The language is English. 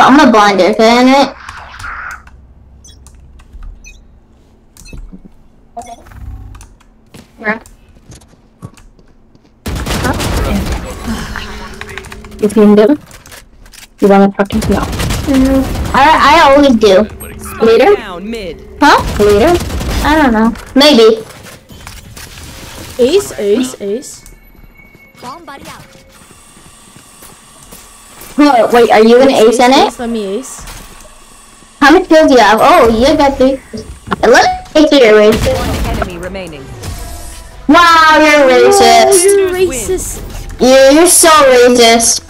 I'm a blinder, can it? Yeah. You can do? You wanna talk to me? No. I always do. Later? Huh? Later? I don't know. Maybe. Ace. Oh, wait, are you gonna ace in it? Let me ace. How many kills do you have? Oh, you got 3. Let me take your racist. One enemy remaining. Wow, you're racist. You're racist. You're so racist.